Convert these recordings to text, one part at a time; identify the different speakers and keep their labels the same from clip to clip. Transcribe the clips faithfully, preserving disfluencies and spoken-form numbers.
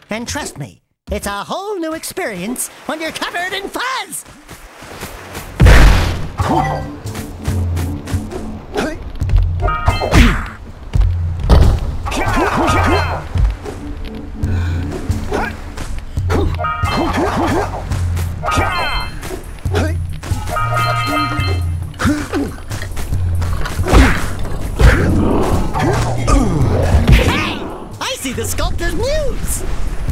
Speaker 1: And trust me, it's a whole new experience when you're covered in fuzz! Hey! I see the sculptor's muse!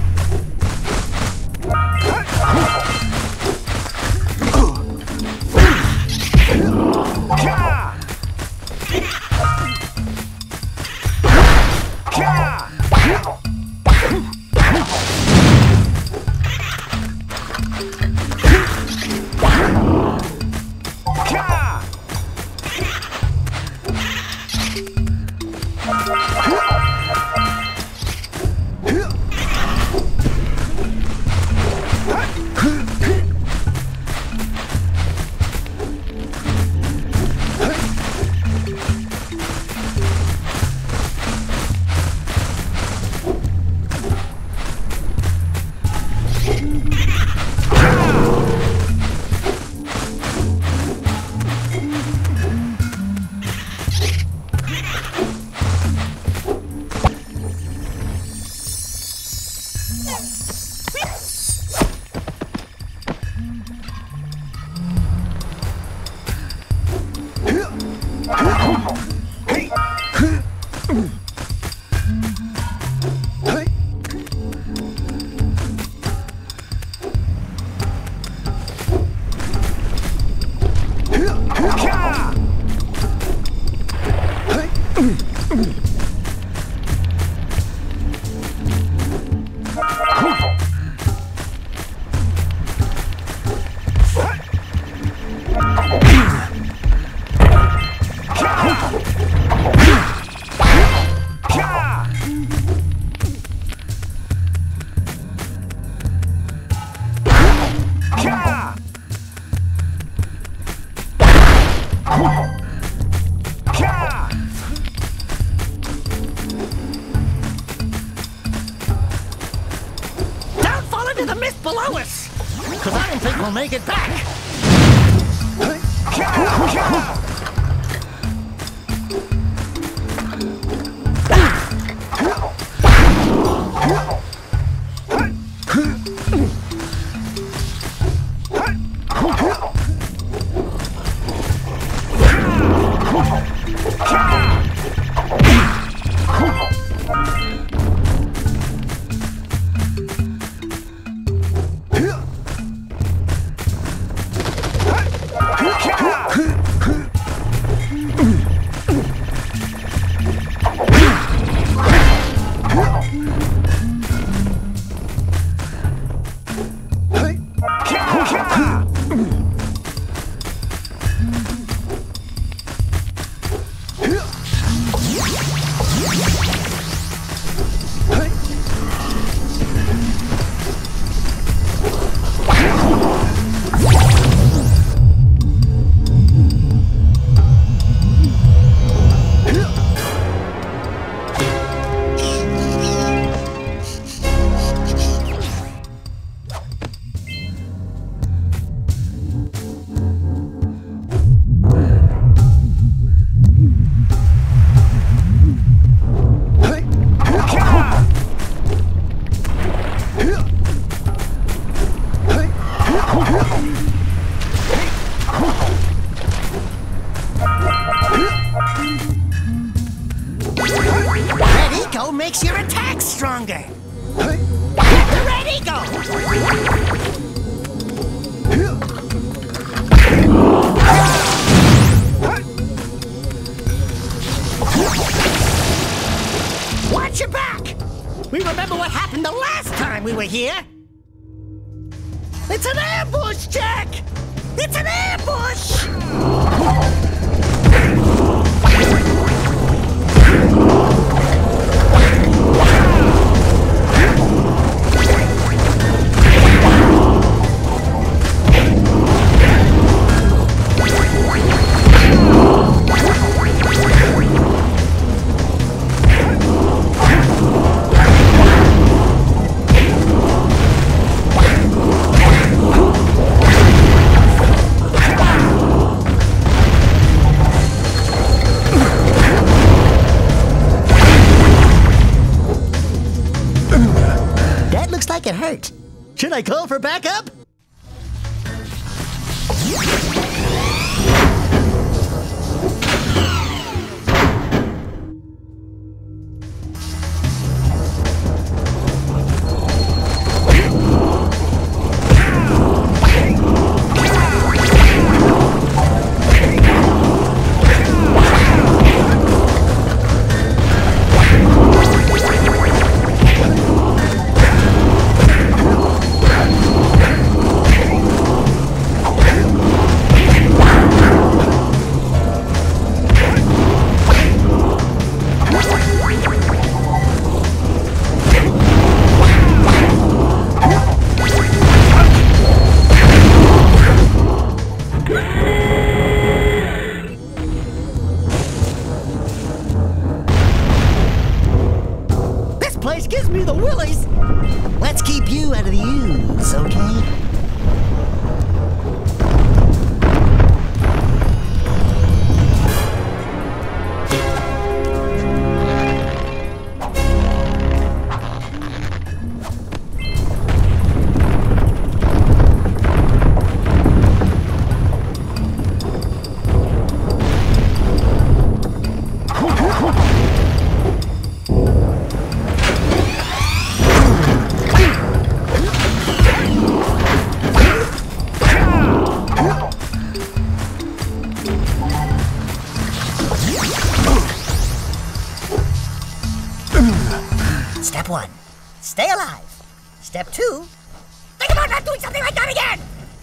Speaker 1: Below us! Because I don't think we'll make it back! Makes your attack stronger. Get the Red Eagle! Watch your back! We remember what happened the last time we were here. It's an ambush, Jack! It's an ambush! Should I call for backup? Gives me the willies. Let's keep you out of the ooze, okay? Step one, stay alive. Step two, think about not doing something like that again!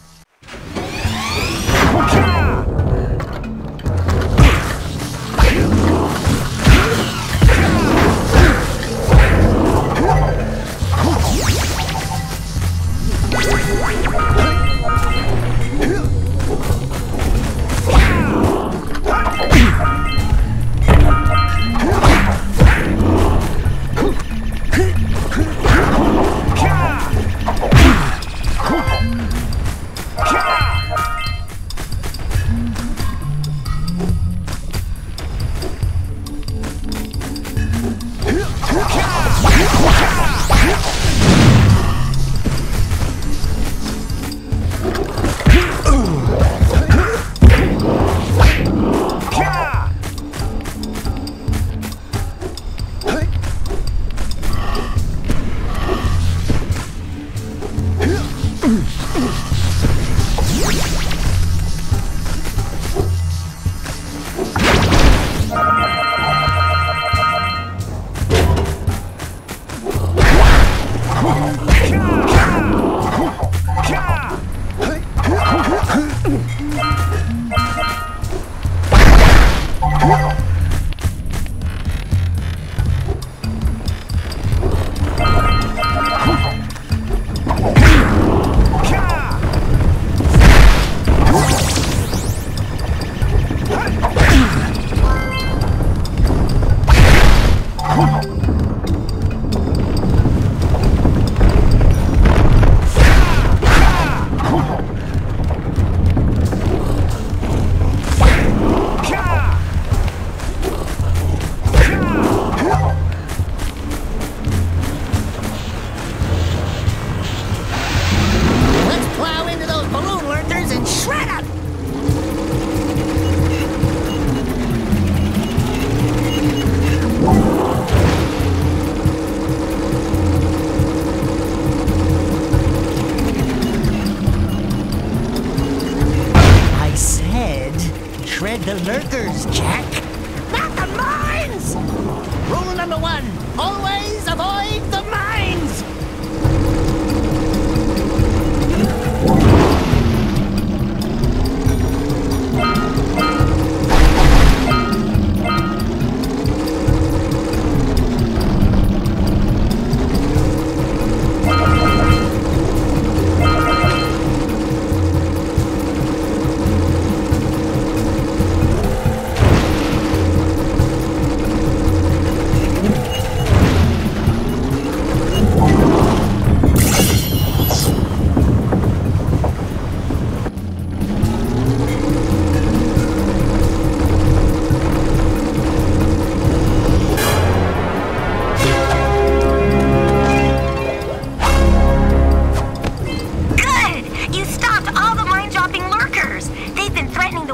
Speaker 1: Shred the lurkers, Jack. Not the mines! Rule number one, always avoid the mines!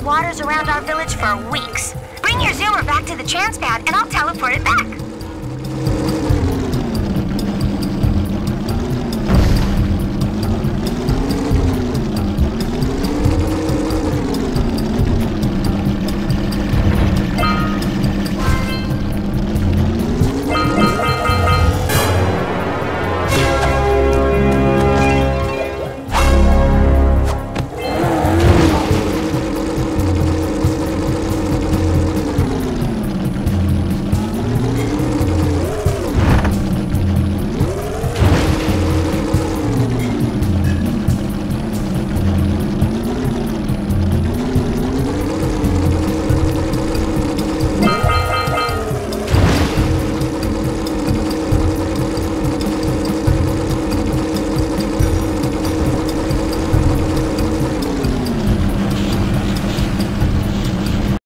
Speaker 2: waters around our village for weeks. Bring your zoomer back to the transpad and I'll teleport it back.